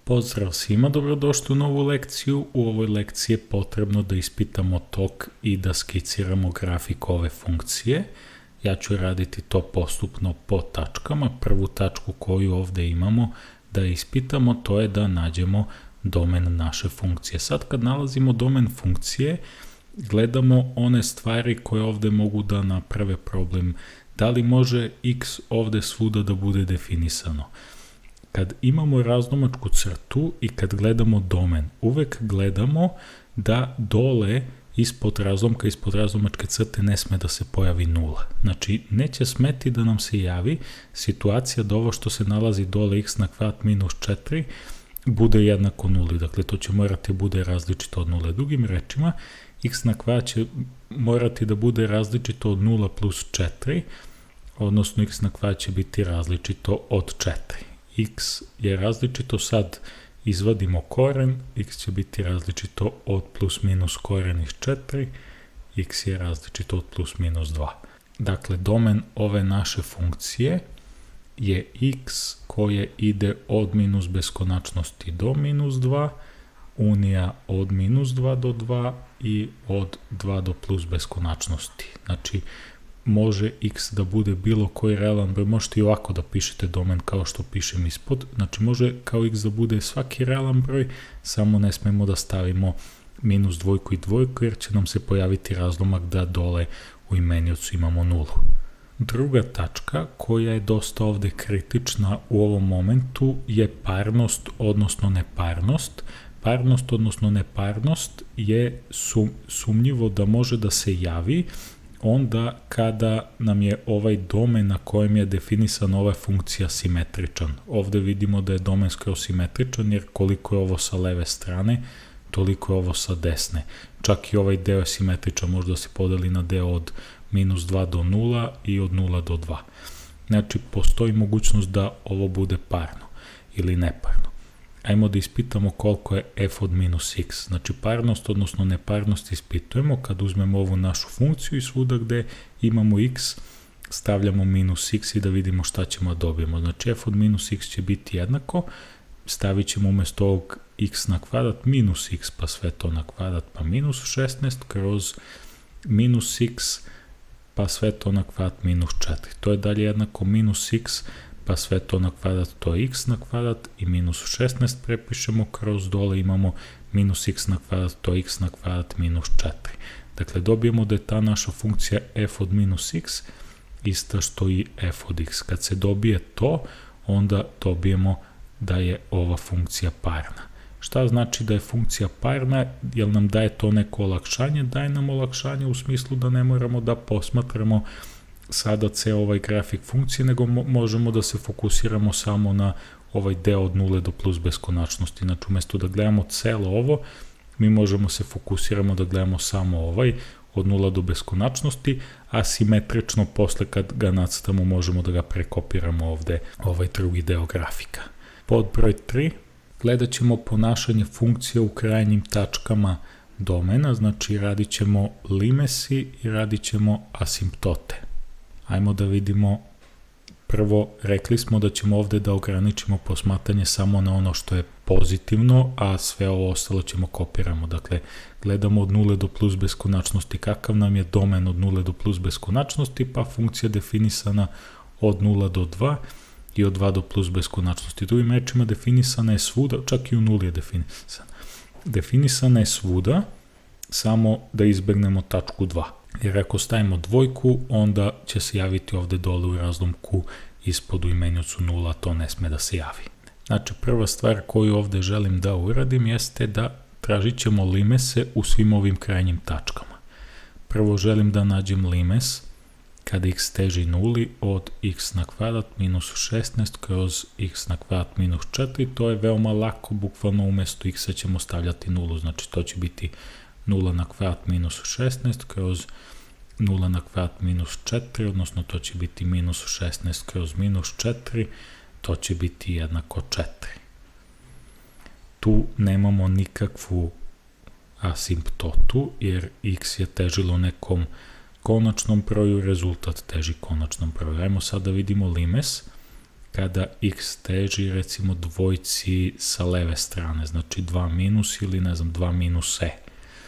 Pozdrav svima, dobrodošli u novu lekciju. U ovoj lekciji je potrebno da ispitamo tok i da skiciramo grafik ove funkcije. Ja ću raditi to postupno po tačkama. Prvu tačku koju ovdje imamo da ispitamo, to je da nađemo domen naše funkcije. Sad kad nalazimo domen funkcije, gledamo one stvari koje ovdje mogu da naprave problem. Da li može x ovdje svuda da bude definisano? Kad imamo razlomačku crtu i kad gledamo domen, uvek gledamo da dole ispod razlomka, ispod razlomačke crte ne sme da se pojavi nula. Znači, neće smeti da nam se javi situacija da ovo što se nalazi dole x na kvadrat minus 4 bude jednako nuli. Dakle, to će morati bude različito od nule. Drugim rečima, x na kvadrat će morati da bude različito od 0 plus 4, odnosno x na kvadrat će biti različito od 4. X je različito, sad izvadimo koren, x će biti različito od plus minus koren iz 4, x je različito od plus minus 2. Dakle, domen ove naše funkcije je x koje ide od minus beskonačnosti do minus 2, unija od minus 2 do 2 i od 2 do plus beskonačnosti. Znači, može x da bude bilo koji realan broj, možete i ovako da pišete domen kao što pišem ispod, znači može kao x da bude svaki realan broj, samo ne smemo da stavimo minus dvojku i dvojku jer će nam se pojaviti razlomak da dole u imeniocu imamo nulu. Druga tačka koja je dosta ovdje kritična u ovom momentu je parnost odnosno neparnost. Parnost odnosno neparnost je sumnjivo da može da se javi onda kada nam je ovaj domen na kojem je definisana ova funkcija simetričan. Ovdje vidimo da je domen skroz simetričan jer koliko je ovo sa leve strane, toliko je ovo sa desne. Čak i ovaj deo je simetričan, možda se podeli na deo od minus 2 do 0 i od 0 do 2. Znači, postoji mogućnost da ovo bude parno ili neparno. Ajmo da ispitamo koliko je f od minus x. Znači, parnost, odnosno neparnost ispitujemo kad uzmemo ovu našu funkciju i svuda gde imamo x, stavljamo minus x i da vidimo šta ćemo da dobijemo. Znači, f od minus x će biti jednako, stavit ćemo umjesto ovog x na kvadrat minus x, pa sve to na kvadrat, pa minus 16 kroz minus x, pa sve to na kvadrat minus 4. To je dalje jednako minus x, pa sve to na kvadrat, to je x na kvadrat i minus 16 prepišemo kroz dole imamo minus x na kvadrat, to je x na kvadrat minus 4. Dakle, dobijemo da je ta naša funkcija f od minus x ista što i f od x. Kad se dobije to, onda dobijemo da je ova funkcija parna. Šta znači da je funkcija parna? Jel nam daje to neko olakšanje? Daje nam olakšanje u smislu da ne moramo da posmatramo sada ceo ovaj grafik funkcije, nego možemo da se fokusiramo samo na ovaj deo od 0 do plus beskonačnosti. Znači, umjesto da gledamo celo ovo, mi možemo se fokusiramo da gledamo samo ovaj od 0 do beskonačnosti, a simetrično posle kad ga nacrtamo možemo da ga prekopiramo ovde, ovaj drugi deo grafika. Pod broj 3 gledat ćemo ponašanje funkcije u krajnjim tačkama domena, znači radit ćemo limesi i radit ćemo asimptote. Ajmo da vidimo, prvo rekli smo da ćemo ovdje da ograničimo posmatranje samo na ono što je pozitivno, a sve ovo ostalo ćemo kopiramo. Dakle, gledamo od 0 do plus beskonačnosti kakav nam je domen od 0 do plus beskonačnosti, pa funkcija definisana od 0 do 2 i od 2 do plus beskonačnosti. Drugim rečima definisana je svuda, čak i u 0 je definisana. Definisana je svuda, samo da izbegnemo tačku 2. Jer ako stavimo dvojku, onda će se javiti ovdje dole u razlomku ispod u imeniocu 0, to ne sme da se javi. Znači, prva stvar koju ovdje želim da uradim jeste da tražit ćemo limese u svim ovim krajnjim tačkama. Prvo želim da nađem limes kada x teži nuli od x na kvadrat minus 16 kroz x na kvadrat minus 4. To je veoma lako, bukvalno umjesto x ćemo stavljati nulu, znači to će biti 0 na kvadrat minus 16 kroz 0 na kvadrat minus 4, odnosno to će biti minus 16 kroz minus 4, to će biti jednako 4. Tu nemamo nikakvu asimptotu, jer x je težilo nekom konačnom broju, rezultat teži konačnom broju. Ajmo sad da vidimo limes kada x teži recimo dvojci sa leve strane, znači 2 minus ili ne znam 2 minus e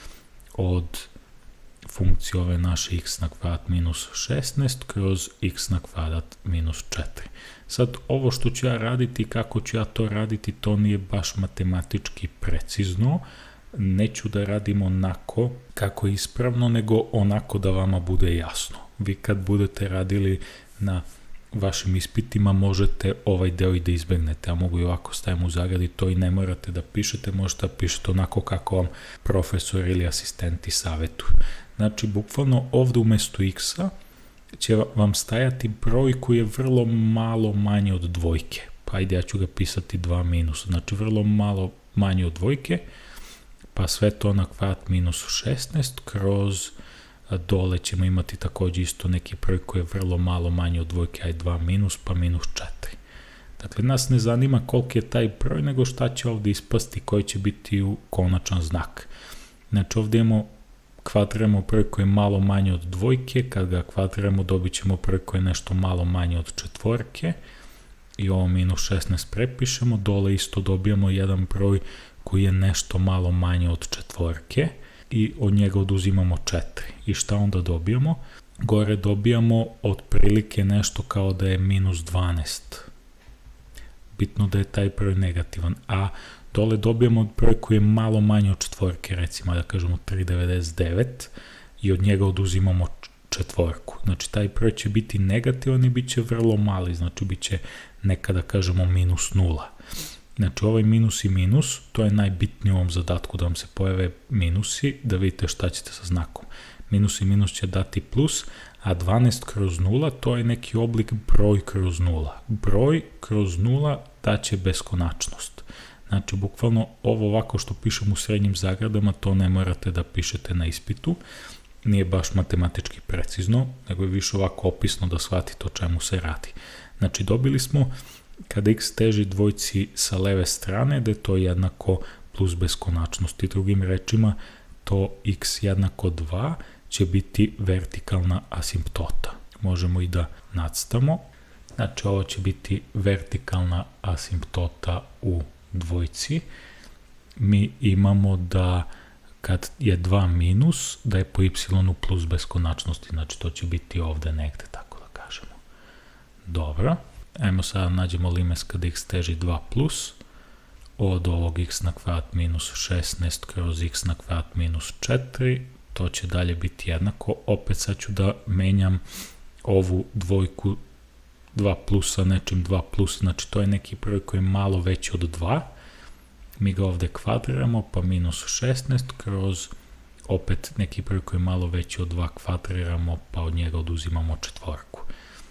od funkcije ove naše x na kvadrat minus 16 kroz x na kvadrat minus 4. Sad, ovo što ću ja raditi, kako ću ja to raditi, to nije baš matematički precizno. Neću da radim onako kako je ispravno, nego onako da vama bude jasno. Vi kad budete radili na vašim ispitima, možete ovaj deo i da izbegnete. Ja mogu i ovako stavim u zagradi, to i ne morate da pišete, možete da pišete onako kako vam profesor ili asistenti savjetuju. Znači, bukvalno ovde umesto x-a će vam stajati broj koji je vrlo malo manje od dvojke. Pa ajde, ja ću ga pisati 2 minus, znači vrlo malo manje od dvojke, pa sve to na kvadrat minus 16 kroz dole ćemo imati takođe isto neki broj koji je vrlo malo manje od dvojke, aj 2 minus, pa minus 4. Dakle, nas ne zanima koliki je taj broj, nego šta će ovde ispasti, koji će biti u konačan znak. Znači, ovde kvadriramo broj koji je malo manje od dvojke, kad ga kvadriramo dobit ćemo broj koji je nešto malo manje od četvorke i ovo minus 16 prepišemo, dole isto dobijamo jedan broj koji je nešto malo manje od četvorke i od njega oduzimamo 4. I šta onda dobijamo? Gore dobijamo otprilike nešto kao da je minus 12. Bitno da je taj broj negativan, a dole dobijamo broj koji je malo manje od četvorke, recimo da kažemo 3,99 i od njega oduzimamo četvorku. Znači taj broj će biti negativan i bit će vrlo mali, znači bit će nekada kažemo minus 0. Znači ovaj minus i minus, to je najbitnije u ovom zadatku, da vam se pojave minusi, da vidite šta ćete sa znakom. Minus i minus će dati plus, a 12 kroz 0 to je neki oblik broj kroz 0. Broj kroz 0 daće beskonačnost. Znači, bukvalno ovo ovako što pišem u srednjim zagradama, to ne morate da pišete na ispitu. Nije baš matematički precizno, nego je više ovako opisno da shvatite o čemu se radi. Znači, dobili smo kada x teži dvojci sa leve strane, da je to jednako plus beskonačnosti. Drugim rečima, to x jednako 2 će biti vertikalna asimptota. Možemo i da nacrtamo. Znači, ovo će biti vertikalna asimptota u dvojci. Mi imamo da kad je 2 minus, da je po y plus beskonačnosti, znači to će biti ovde negde, tako da kažemo. Dobro, ajmo sada nađemo limes kada x teži 2 plus, od ovog x na kvadrat minus 16 kroz x na kvadrat minus 4, to će dalje biti jednako. Opet sad ću da menjam ovu dvojku 2 plus sa nečim 2 plus, znači to je neki broj koji je malo veći od 2. Mi ga ovde kvadriramo, pa minus 16 kroz opet neki broj koji je malo veći od 2 kvadriramo, pa od njega oduzimamo četvorku.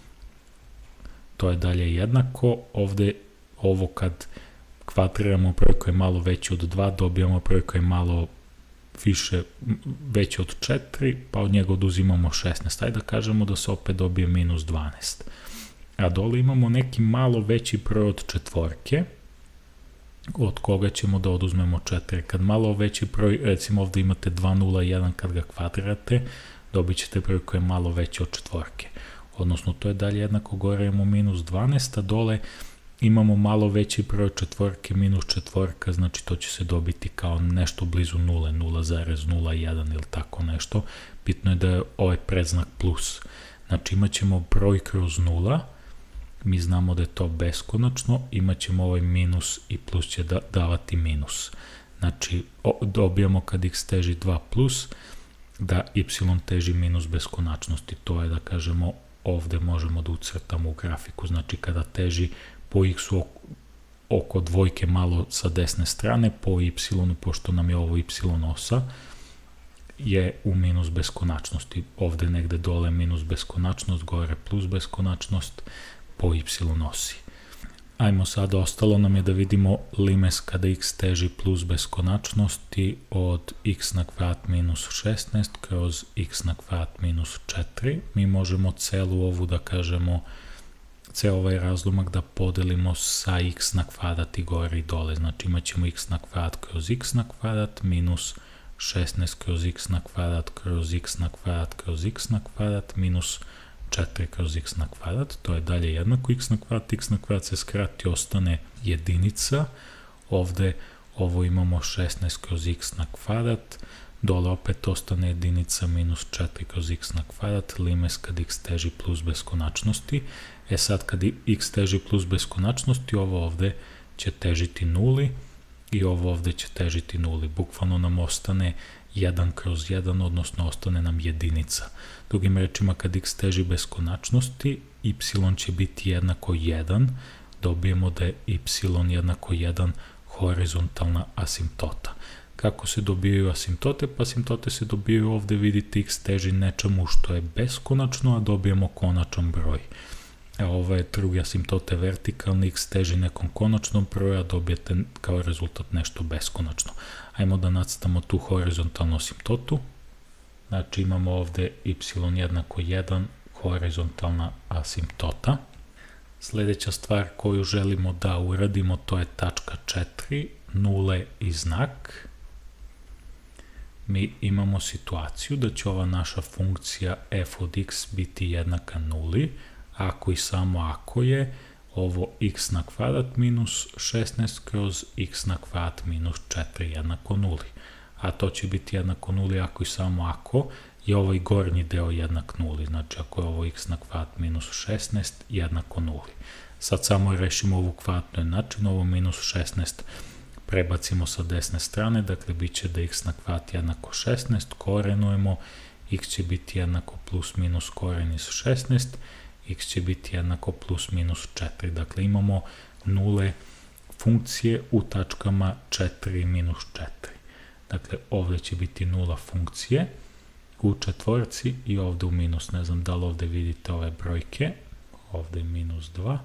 To je dalje jednako. Ovde ovo kad kvadriramo broj koji je malo veći od 2, dobijamo broj koji je malo više veći od 4, pa od njega oduzimamo 16. Ajde da kažemo da se opet dobije minus 12. A dole imamo neki malo veći broj od četvorke, od koga ćemo da oduzmemo 4. Kad malo veći broj, recimo ovde imate 2,01, kad ga kvadrirate, dobit ćete broj koji je malo veći od četvorke. Odnosno, to je dalje jednako, gore imamo minus 12, a dole imamo malo veći broj od četvorke, minus četvorka, znači to će se dobiti kao nešto blizu 0, 0,01 ili tako nešto. Bitno je da je ovaj predznak plus. Znači, imat ćemo broj kroz 0, mi znamo da je to beskonačno, imat ćemo ovaj minus i plus će davati minus. Znači, dobijamo kad x teži 2 plus, da y teži minus beskonačnosti. To je da kažemo, ovde možemo da ucrtamo u grafiku. Znači, kada teži po x-u oko dvojke malo sa desne strane, po y, pošto nam je ovo y osa, je u minus beskonačnosti. Ovde negde dole minus beskonačnost, gore plus beskonačnost, po y osi. Ajmo sada, ostalo nam je da vidimo limes kada x teži plus beskonačnosti od x na kvadrat minus 16 kroz x na kvadrat minus 4. Mi možemo celu ovu da kažemo, ceo ovaj razlomak da podelimo sa x na kvadrat i gore i dole. Znači imat ćemo x na kvadrat kroz x na kvadrat minus 16 kroz x na kvadrat kroz x na kvadrat kroz x na kvadrat minus 4 kroz x na kvadrat, to je dalje jednako x na kvadrat se skrati, ostane jedinica, ovde ovo imamo 16 kroz x na kvadrat, dole opet ostane jedinica minus 4 kroz x na kvadrat, limes kad x teži plus beskonačnosti. Sad kad x teži plus beskonačnosti, ovo ovde će težiti nuli i ovo ovde će težiti nuli. Bukvalno nam ostane 1 kroz 1, odnosno ostane nam jedinica. Drugim rečima, kad x teži beskonačnosti, y će biti jednako 1, dobijemo da je y jednako 1 horizontalna asimptota. Kako se dobijaju asimptote? Pa asimptote se dobijaju ovde, vidite, x teži nečemu što je beskonačno, a dobijemo konačan broj. Ovo je drugi asimptote vertikalni, x teži nekom konačnom broju, a dobijete kao rezultat nešto beskonačno. Ajmo da nacrtamo tu horizontalnu asimptotu. Znači imamo ovde y jednako 1 horizontalna asimptota. Sledeća stvar koju želimo da uradimo, to je tačka 4, nule i znak. Mi imamo situaciju da će ova naša funkcija f od x biti jednaka nuli, ako i samo ako je ovo x na kvadrat minus 16 kroz x na kvadrat minus 4 jednako nuli. A to će biti jednako nuli ako i samo ako je ovaj gornji deo jednak nuli. Znači ako je ovo x na kvadrat minus 16 jednako nuli. Sad samo rešimo ovu kvadratnu jednačinu, ovo minus 16 prebacimo sa desne strane, dakle bit će da x na kvadrat jednako 16, korenujemo, x će biti jednako plus minus koren iz 16, x će biti jednako plus minus 4. Dakle, imamo nule funkcije u tačkama 4 i minus 4. Dakle, ovde će biti nula funkcije u četvorci i ovde u minus. Ne znam da li ovde vidite ove brojke. Ovde je minus 2.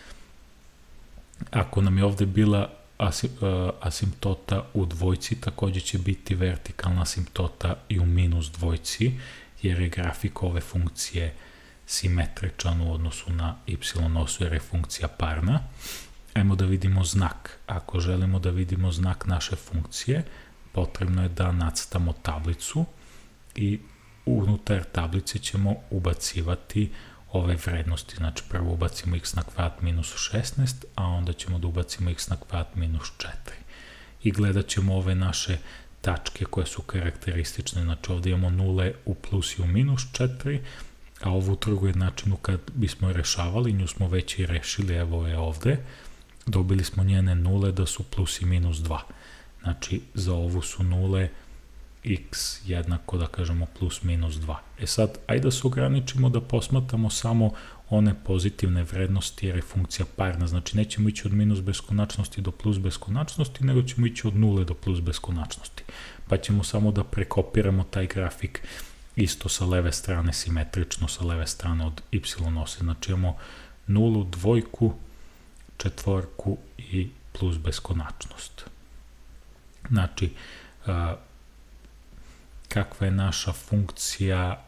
Ako nam je ovde bila asimptota u dvojci, takođe će biti vertikalna asimptota i u minus dvojci, jer je grafik ove funkcije simetričan u odnosu na y osu, jer je funkcija parna. Ajmo da vidimo znak. Ako želimo da vidimo znak naše funkcije, potrebno je da nacrtamo tablicu i unutar tablice ćemo ubacivati ove vrednosti. Znači prvo ubacimo x na kvadrat minus 16, a onda ćemo da ubacimo x na kvadrat minus 4. I gledat ćemo ove naše tačke koje su karakteristične. Znači ovde imamo nule u plus i u minus 4, a ovu drugu jednačinu kad bismo rešavali, nju smo već i rešili, evo je ovde, dobili smo njene nule da su plus i minus 2. Znači za ovu su nule x jednako, da kažemo, plus minus 2. Sad, ajde da se ograničimo da posmatramo samo one pozitivne vrednosti, jer je funkcija parna, znači nećemo ići od minus beskonačnosti do plus beskonačnosti, nego ćemo ići od nule do plus beskonačnosti. Pa ćemo samo da prekopiramo taj grafik isto sa leve strane, simetrično sa leve strane od y ose. Znači imamo nulu, dvojku, četvorku i plus beskonačnost. Znači, kakva je naša funkcija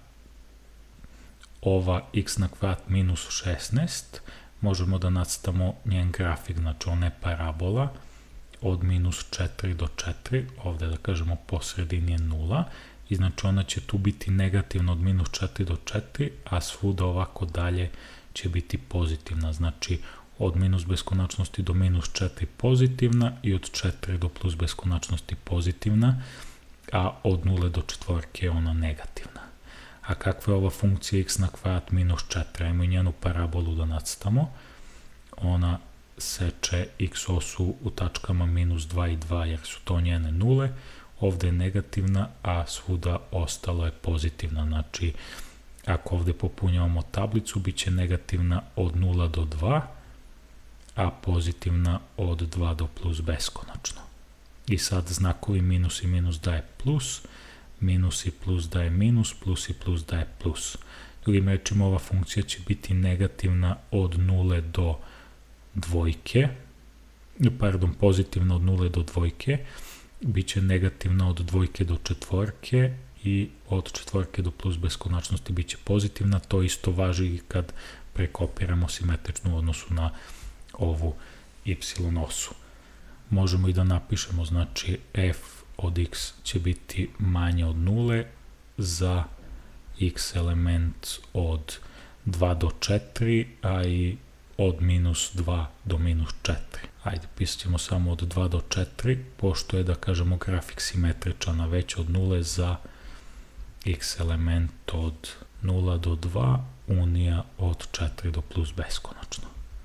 ova x na kvadrat minus 16, možemo da nacrtamo njen grafik, znači ona je parabola od minus 4 do 4, ovde da kažemo po sredini je 0, i znači ona će tu biti negativna od minus 4 do 4, a svuda ovako dalje će biti pozitivna, znači od minus beskonačnosti do minus 4 pozitivna i od 4 do plus beskonačnosti pozitivna, a od 0 do četvorke je ona negativna. A kakva je ova funkcija x na kvadrat minus 4? Ajmo i njenu parabolu da nacrtamo. Ona seče x osu u tačkama minus 2 i 2, jer su to njene nule. Ovde je negativna, a svuda ostalo je pozitivna. Znači, ako ovde popunjavamo tablicu, bit će negativna od 0 do 2, a pozitivna od 2 do plus beskonačno. I sad znakovi minus i minus daje plus, minus i plus daje minus, plus i plus daje plus. Drugim rečima, ova funkcija će biti negativna od 0 do dvojke, pardon, pozitivna od 0 do dvojke, bit će negativna od dvojke do četvorke i od četvorke do plus beskonačnosti bit će pozitivna. To isto važi i kad prekopiramo simetričnu u odnosu na ovu y osu. Možemo i da napišemo, znači f od x će biti manje od 0 za x element od 2 do 4, a i od minus 2 do minus 4. Ajde, pisat ćemo samo od 2 do 4, pošto je, da kažemo, grafik simetričan, a već od 0 za x element od 0 do 2, unija od 4 do plus beskonačno.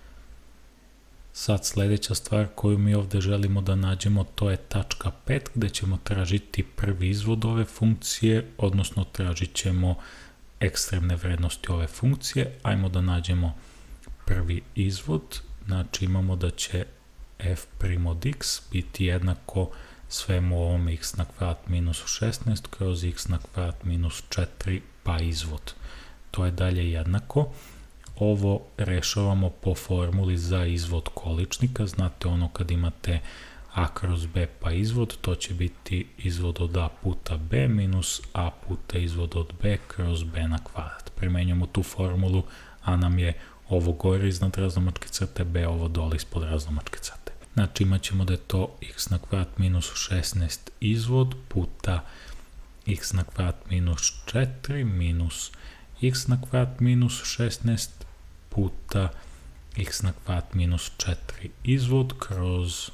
Sad sljedeća stvar koju mi ovdje želimo da nađemo, to je tačka 5, gdje ćemo tražiti prvi izvod ove funkcije, odnosno tražit ćemo ekstremne vrednosti ove funkcije. Ajmo da nađemo prvi izvod, znači imamo da će f' od x biti jednako svemu ovom x na kvadrat minus 16 kroz x na kvadrat minus 4 pa izvod. To je dalje jednako. Ovo rešavamo po formuli za izvod količnika. Znate ono kad imate a kroz b pa izvod, to će biti izvod od a puta b minus a puta izvod od b kroz b na kvadrat. Primenjamo tu formulu, a nam je ovo gore iznad razlomačke crte, b ovo dole ispod razlomačke crte. Znači imat ćemo da je to x na kvadrat minus 16 izvod puta x na kvadrat minus 4 minus x na kvadrat minus 16 puta x na kvadrat minus 4 izvod kroz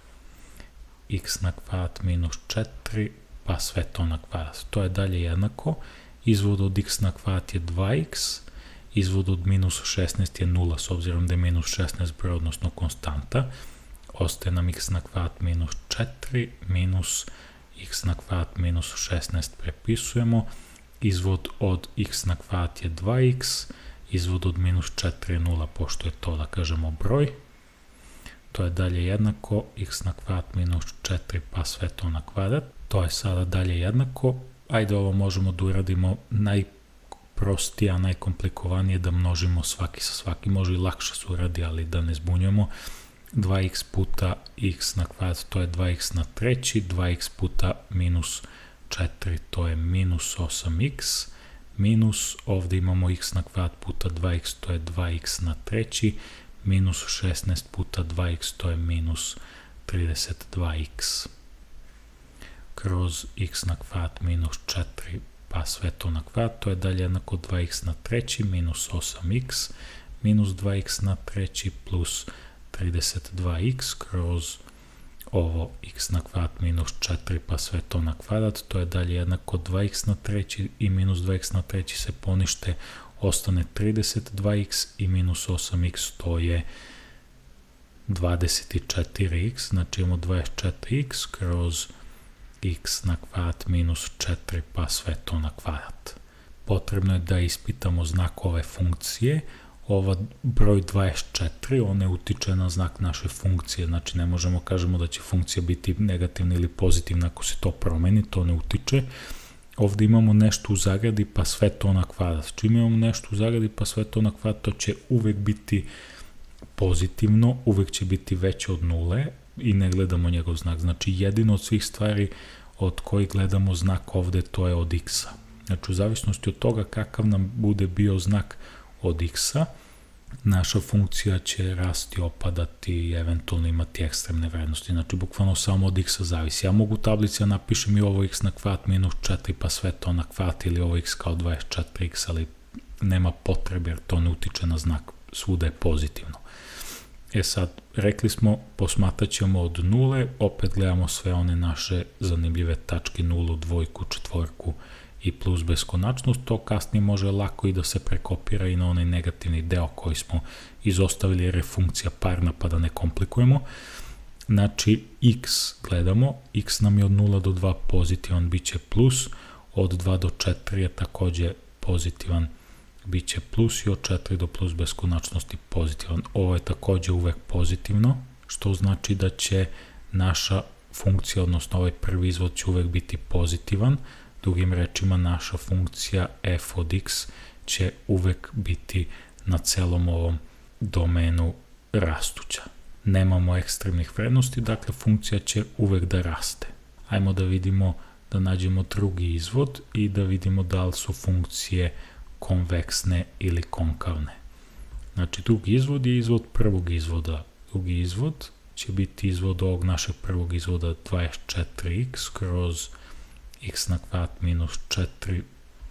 x na kvadrat minus 4 pa sve to na kvadrat. To je dalje jednako. Izvod od x na kvadrat je 2x, izvod od minus 16 je 0, s obzirom da je minus 16 broj, odnosno konstanta. Ostaje nam x na kvadrat minus 4 minus x na kvadrat minus 16 prepisujemo. Izvod od x na kvadrat je 2x, izvod od minus 4 je 0, pošto je to, da kažemo, broj. To je dalje jednako x na kvadrat minus 4 pa sve to na kvadrat. To je sada dalje jednako. Ajde, ovo možemo da uradimo najprostije, a najkomplikovanije, da množimo svaki sa svaki. Može i lakše se uradi, ali da ne zbunjujemo. 2x puta x na kvadrat, to je 2x na treći, 2x puta minus 4, to je minus 8x, minus, ovdje imamo x na kvadrat puta 2x, to je 2x na treći, minus 16 puta 2x, to je minus 32x, kroz x na kvadrat minus 4, pa sve to na kvadrat, to je dalje jednako 2x na treći, minus 8x, minus 2x na treći, plus 32x, kroz ovo x na kvadrat minus 4 pa sve to na kvadrat, to je dalje jednako 2x na treći i minus 2x na treći se ponište, ostane 32x i minus 8x, to je 24x, znači imamo 24x kroz x na kvadrat minus 4 pa sve to na kvadrat. Potrebno je da ispitamo znak ove funkcije. Ova broj 24, on ne utiče na znak naše funkcije, znači ne možemo kažemo da će funkcija biti negativna ili pozitivna ako se to promeni, to ne utiče. Ovdje imamo nešto u zagradi pa sve to na kvadrat. Čim imamo nešto u zagradi pa sve to na kvadrat, to će uvek biti pozitivno, uvek će biti veće od nule i ne gledamo njegov znak. Znači jedino od svih stvari od kojih gledamo znak ovdje, to je od x-a. Znači u zavisnosti od toga kakav nam bude bio znak od x-a, naša funkcija će rasti, opadati i eventualno imati ekstremne vrednosti. Znači, bukvalno samo od x-a zavisi. Ja mogu u tablici napišem i ovo x na kvadrat minus 4 pa sve to na kvadrat ili ovo x kao 24x, ali nema potrebe jer to ne utiče na znak, svuda je pozitivno. Sad, rekli smo, posmatrat ćemo od nule, opet gledamo sve one naše zanimljive tačke, nulu, dvojku, četvorku i plus beskonačnost. To kasnije može lako i da se prekopira i na onaj negativni deo koji smo izostavili jer je funkcija parna pa da ne komplikujemo. Znači x gledamo, x nam je od 0 do 2 pozitivan, bit će plus, od 2 do 4 je također pozitivan, bit će plus i od 4 do plus beskonačnosti pozitivan. Ovo je također uvek pozitivno, što znači da će naša funkcija, odnosno ovaj prvi izvod će uvek biti pozitivan. Drugim rečima, naša funkcija f od x će uvek biti na celom ovom domenu rastuća. Nemamo ekstremnih vrednosti, dakle funkcija će uvek da raste. Ajmo da vidimo, da nađemo drugi izvod i da vidimo da li su funkcije konveksne ili konkavne. Znači drugi izvod je izvod prvog izvoda. Drugi izvod će biti izvod ovog našeg prvog izvoda 24x kroz x na kvadrat minus 4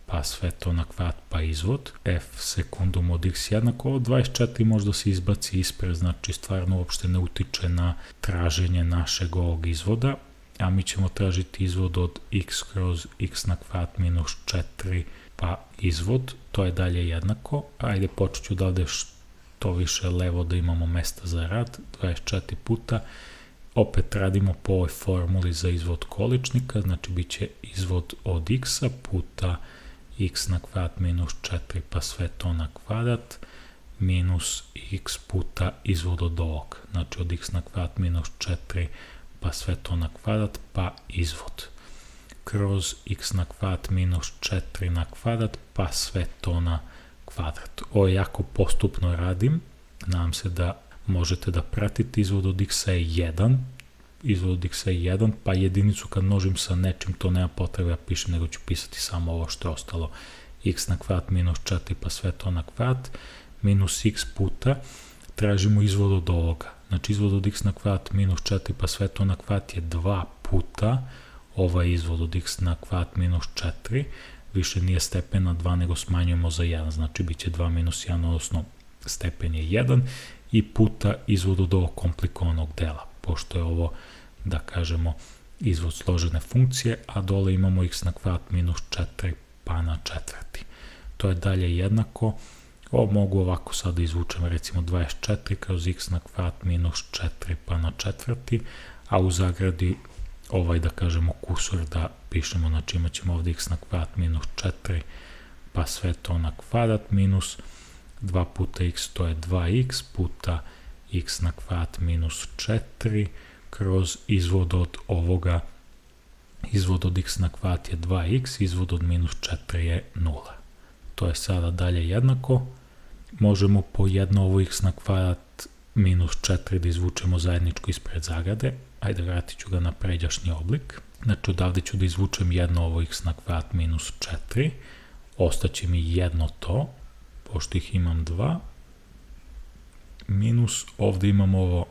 pa sve to na kvadrat pa izvod, f sekundum od x jednako, ovo 24 možda se izbaci ispred, znači stvarno uopšte ne utiče na traženje našeg ovog izvoda, a mi ćemo tražiti izvod od x kroz x na kvadrat minus 4 pa izvod, to je dalje jednako, ajde počet ću da ovde što više levo da imamo mesta za rad, 24 puta, opet radimo po ovoj formuli za izvod količnika, znači bit će izvod od x-a puta x na kvadrat minus 4 pa sve to na kvadrat minus x puta izvod od ovog, znači od x na kvadrat minus 4 pa sve to na kvadrat pa izvod kroz x na kvadrat minus 4 na kvadrat pa sve to na kvadrat. Ovo jako postupno radim, nadam se da možete da pratite, izvod od x je 1, izvod od x je 1, pa jedinicu kad množim sa nečim, to nema potrebe da pišem, nego ću pisati samo ovo što je ostalo, x na kvadrat minus 4 pa sve to na kvadrat, minus x puta, tražimo izvod od ovoga, znači izvod od x na kvadrat minus 4 pa sve to na kvadrat je 2 puta, ovaj izvod od x na kvadrat minus 4, više nije stepen na 2, nego smanjujemo za 1, znači bit će 2 minus 1, odnosno stepen je 1, i puta izvod od ovog komplikovanog dela, pošto je ovo, da kažemo, izvod složene funkcije, a dole imamo x na kvadrat minus 4 pa na četvrti. To je dalje jednako, ovo mogu ovako sada izvučem, recimo 24 kroz x na kvadrat minus 4 pa na četvrti, a u zagradi ovaj, da kažemo, kusur da pišemo, znači imat ćemo ovdje x na kvadrat minus 4 pa sve to na kvadrat minus 2 puta x, to je 2x puta x na kvadrat minus 4 kroz izvod od ovoga, izvod od x na kvadrat je 2x, izvod od minus 4 je 0. To je sada dalje jednako. Možemo po jedno ovo x na kvadrat minus 4 da izvučemo zajedničko ispred zagrade. Ajde, vratit ću ga na pređašnji oblik. Znači, odavde ću da izvučem jedno ovo x na kvadrat minus 4. Ostaće mi jedno to, pošto ih imam 2. Minus, ovde imam ovo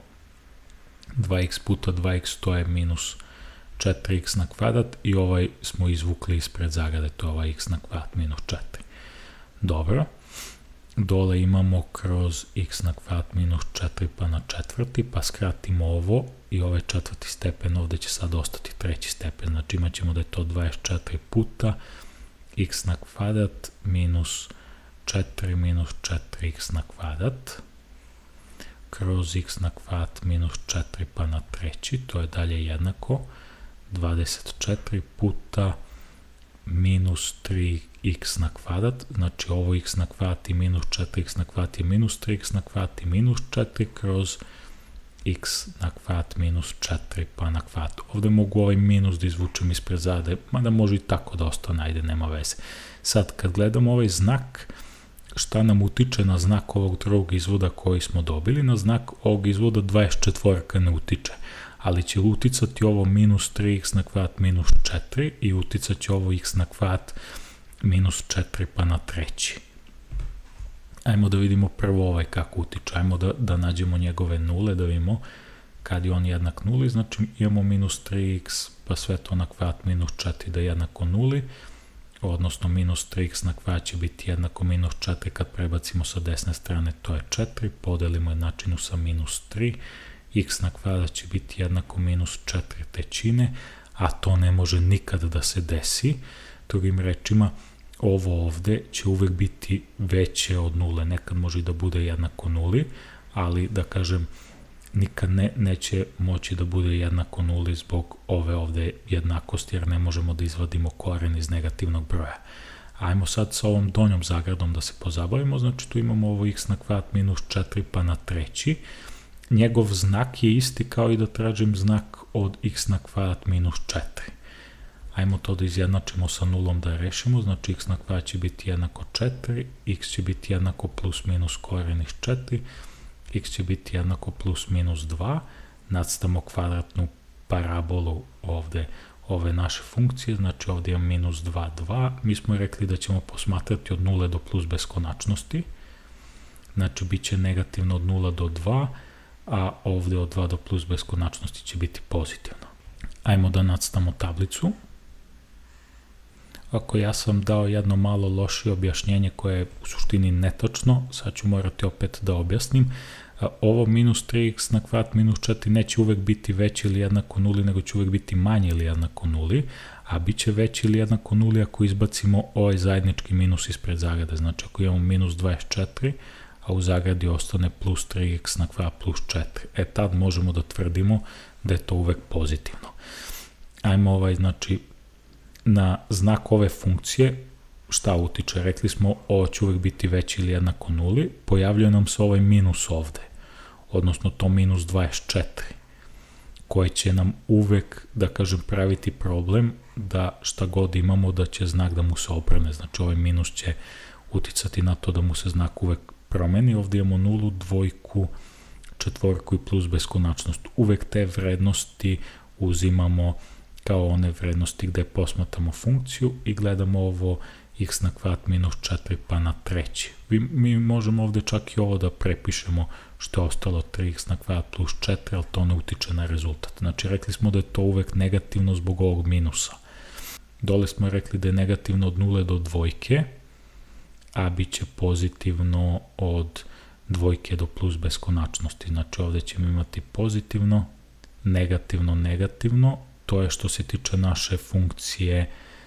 2x puta 2x, to je minus 4x na kvadrat i ovaj smo izvukli ispred zagrade, to je ovaj x na kvadrat minus 4. Dobro. Dole imamo kroz x na kvadrat minus 4 pa na četvrti, pa skratimo ovo i ovaj četvrti stepen, ovde će sad ostati treći stepen, znači imat ćemo da je to 24 puta x na kvadrat minus 4 minus 4x na kvadrat kroz x na kvadrat minus 4 pa na treći, to je dalje jednako 24 puta minus 3x na kvadrat, znači ovo x na kvadrat i minus 4x na kvadrat je minus 3x na kvadrat i minus 4 kroz x na kvadrat minus 4 pa na kvadrat. Ovde mogu ovaj minus da izvučem ispred zade, mada može i tako da ostane, ajde, nema veze. Sad, kad gledamo ovaj znak, šta nam utiče na znak ovog drugog izvoda koji smo dobili? Na znak ovog izvoda 24 ne utiče, ali će uticati ovo minus 3x na kvadrat minus 4 i uticat će ovo x na kvadrat minus 4 pa na treći. Ajmo da vidimo prvo ovaj kako utiče, ajmo da nađemo njegove nule, da vidimo kad je on jednak nuli, znači imamo minus 3x pa sve to na kvadrat minus 4 da je jednako nuli, odnosno minus 3x na kvadrat će biti jednako minus 4 kad prebacimo sa desne strane, to je 4, podelimo jednačinu sa minus 3, x na kvadrat će biti jednako minus 4 trećine, a to ne može nikada da se desi. Drugim rečima, ovo ovde će uvek biti veće od nule, nekad može i da bude jednako nuli, ali da kažem, nikad neće moći da bude jednako nuli zbog ove ovde jednakosti, jer ne možemo da izvadimo koren iz negativnog broja. Ajmo sad sa ovom donjom zagradom da se pozabavimo, znači tu imamo ovo x na kvadrat minus 4 pa na treći, njegov znak je isti kao i da tražim znak od x na kvadrat minus 4. Ajmo to da izjednačimo sa nulom da rešimo, znači x na kvadrat će biti jednako 4, x će biti jednako plus minus koren iz 4, x će biti jednako plus minus 2, nacrtamo kvadratnu parabolu ovde ove naše funkcije, znači ovde imam minus 2, 2, mi smo rekli da ćemo posmatrati od 0 do plus beskonačnosti, znači bit će negativno od 0 do 2, a ovde od 2 do plus beskonačnosti će biti pozitivno. Ajmo da nacrtamo tablicu. Ako ja sam dao jedno malo lošije objašnjenje koje je u suštini netačno, sad ću morati opet da objasnim. Ovo minus 3x na kvadrat minus 4 neće uvek biti veći ili jednako nuli, nego će uvek biti manje ili jednako nuli, a bit će veći ili jednako nuli ako izbacimo ovaj zajednički minus ispred zagrade. Znači ako imamo minus 24, a u zagradi ostane plus 3x na kvadrat plus 4. Tad možemo da tvrdimo da je to uvek pozitivno. Ajmo znači, na znak ove funkcije, šta utiče? Rekli smo, ovo će uvek biti veći ili jednako nuli, pojavljuje nam se ovaj minus ovde, odnosno to minus 24, koji će nam uvek, da kažem, praviti problem da šta god imamo da će znak da mu se obrne. Znači ovaj minus će uticati na to da mu se znak uvek promeni. Ovde imamo nulu, dvojku, četvorku i plus beskonačnost. Uvek te vrednosti uzimamo kao one vrednosti gde posmatramo funkciju i gledamo ovo x na kvadrat minus 4 pa na treći. Mi možemo ovde čak i ovo da prepišemo što je ostalo 3x na kvadrat plus 4, ali to ne utiče na rezultat. Znači rekli smo da je to uvek negativno zbog ovog minusa. Dole smo rekli da je negativno od 0 do dvojke, a bit će pozitivno od dvojke do plus beskonačnosti. Znači ovde ćemo imati pozitivno, negativno, negativno. To je što se tiče naše funkcije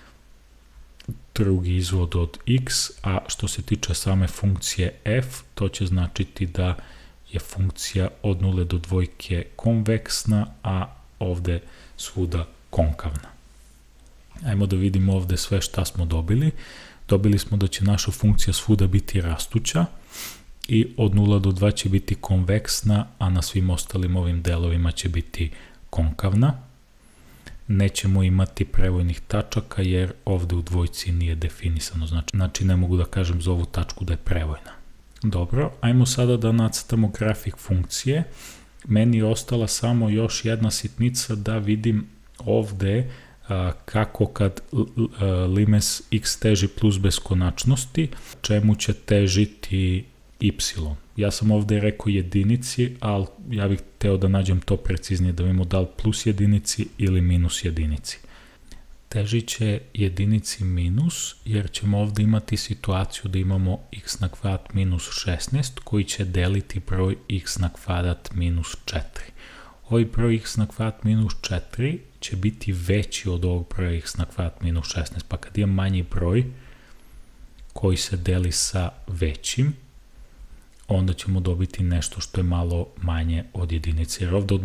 drugi izvod od x, a što se tiče same funkcije f, to će značiti da je funkcija od 0 do dvojke konveksna, a ovde svuda konkavna. Ajmo da vidimo ovde sve šta smo dobili. Dobili smo da će naša funkcija svuda biti rastuća i od 0 do 2 će biti konveksna, a na svim ostalim ovim delovima će biti konkavna. Nećemo imati prevojnih tačaka jer ovde u dvojci nije definisano, znači ne mogu da kažem za ovu tačku da je prevojna. Dobro, ajmo sada da nacrtamo grafik funkcije. Meni je ostala samo još jedna sitnica da vidim ovde kako kad limes x teži plus beskonačnosti, čemu će težiti y. Ja sam ovde rekao jedinici, ali ja bih hteo da nađem to preciznije, da vidimo da li plus jedinici ili minus jedinici. Težit će jedinici minus, jer ćemo ovde imati situaciju da imamo x na kvadrat minus 16, koji će deliti broj x na kvadrat minus 4. Ovaj broj x na kvadrat minus 4 će biti veći od ovog broja x na kvadrat minus 16, pa kad imam manji broj koji se deli sa većim, onda ćemo dobiti nešto što je malo manje od jedinice. Jer ovde od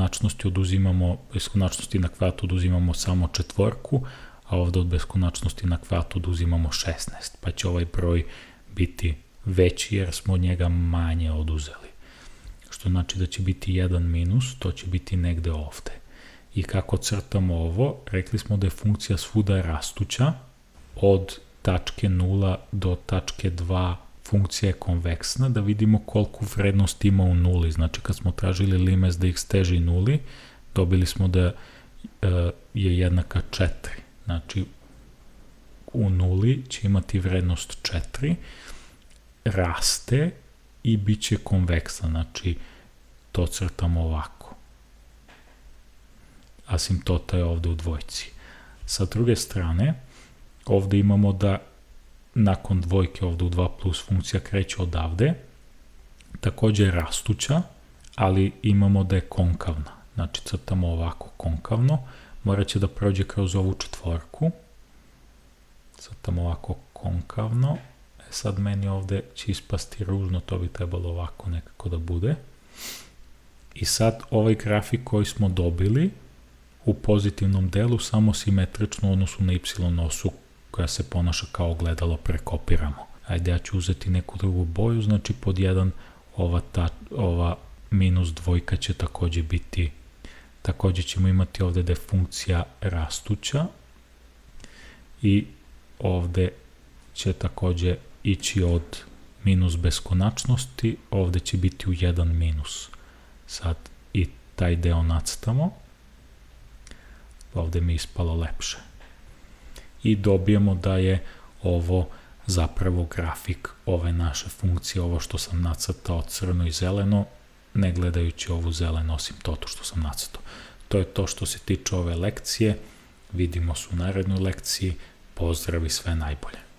beskonačnosti na kvadrat oduzimamo samo četvorku, a ovde od beskonačnosti na kvadrat oduzimamo 16, pa će ovaj broj biti veći jer smo od njega manje oduzeli. Što znači da će biti jedan minus, to će biti negde ovde. I kako crtamo ovo, rekli smo da je funkcija svuda rastuća, od tačke 0 do tačke 2 funkcija je konveksna, da vidimo koliko vrednost ima u nuli. Znači kad smo tražili limes da x teži nuli, dobili smo da je jednaka 4. Znači u nuli će imati vrednost 4, raste i bit će konveksna. Znači to crtamo ovako. Asimptota je ovde u dvojci. Sa druge strane, ovde imamo da nakon dvojke ovde u 2 plus funkcija kreće odavde, takođe je rastuća, ali imamo da je konkavna. Znači crtamo ovako konkavno, morat će da prođe kroz ovu četvorku, crtamo ovako konkavno, sad meni ovde će ispasti ružno, to bi trebalo ovako nekako da bude. I sad ovaj grafik koji smo dobili u pozitivnom delu samo simetrično u odnosu na y osu koja se ponaša kao ogledalo prekopiramo. Ajde, ja ću uzeti neku drugu boju, znači pod 1 ova minus dvojka će takođe biti, takođe ćemo imati ovde da je funkcija rastuća i ovde će takođe ići od minus beskonačnosti, ovde će biti u 1 minus. Sad i taj deo nacrtamo, ovde mi je ispalo lepše. I dobijemo da je ovo zapravo grafik ove naše funkcije, ovo što sam nacrtao crno i zeleno, ne gledajući ovu zelenu asimptotu što sam nacrtao. To je to što se tiče ove lekcije, vidimo se u narednoj lekciji, Pozdrav i sve najbolje.